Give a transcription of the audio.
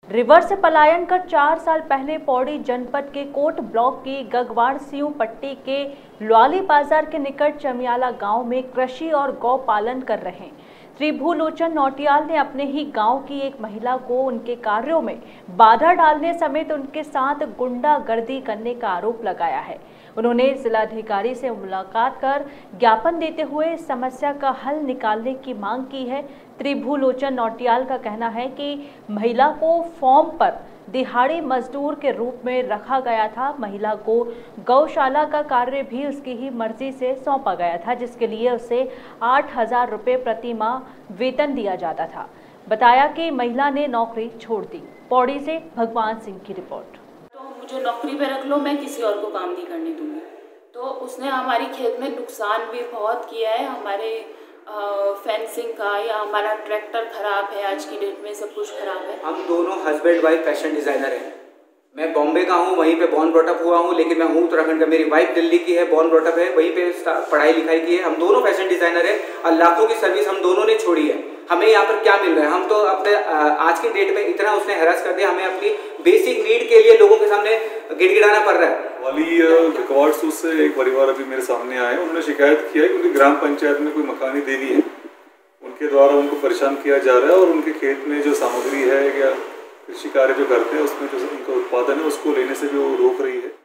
River से पलायन कर 4 साल पहले पौड़ी जनपद के कोट ब्लॉक की गगवाड़ सियूं पट्टी के ल्वाली बाजार के निकट चमियाला गांव में कृषि और गौ पालन कर रहे त्रिभुलोचन नौटियाल ने अपने ही गांव की एक महिला को उनके कार्यों में बाधा डालने समेत उनके साथ गुंडागर्दी करने का आरोप लगाया है। उन्होंने जिलाधिकारी से मुलाकात कर ज्ञापन देते हुए इस समस्या का हल निकालने की मांग की है। त्रिभुलोचन नौटियाल का कहना है कि महिला को फॉर्म पर दिहाड़ी मजदूर के रूप में रखा गया था। महिला को गौशाला का कार्य भी उसकी ही मर्जी से सौंपा गया था, जिसके लिए उसे 8,000 रुपये प्रति माह वेतन दिया जाता था। बताया कि महिला ने नौकरी छोड़ दी। पौड़ी से भगवान सिंह की रिपोर्ट। तो मुझे नौकरी पे रख लो, मैं किसी और को काम नहीं करने दूंगी। तो उसने हमारी खेत में नुकसान भी बहुत किया है। हमारे फेंसिंग का या हमारा ट्रैक्टर खराब है, आज की डेट में सब कुछ खराब है। हम दोनों हस्बैंड वाइफ फैशन डिज़ाइनर हैं। मैं बॉम्बे का हूँ, वहीं पे बॉर्न ब्रॉटअप हुआ हूँ, लेकिन मैं हूँ उत्तराखंड का। मेरी वाइफ दिल्ली की है, बॉर्न ब्रॉटअप है, वहीं पे पढ़ाई लिखाई की है। हम दोनों फैशन डिज़ाइनर हैं और लाखों की सर्विस हम दोनों ने छोड़ी है। हमें यहाँ पर क्या मिल रहा है? हम तो अपने आज की डेट में इतना उसने हैरास कर दिया, हमें अपनी बेसिक नीड के लिए लोगों के सामने गिड़गिड़ाना पड़ रहा है। वाली गगवाड़ से एक परिवार अभी मेरे सामने आए, उन्होंने शिकायत किया है कि उनकी ग्राम पंचायत में कोई मकानी देवी है, उनके द्वारा उनको परेशान किया जा रहा है और उनके खेत में जो सामग्री है या कृषि कार्य जो करते हैं उसमें जो उनका उत्पादन है उसको लेने से भी वो रोक रही है।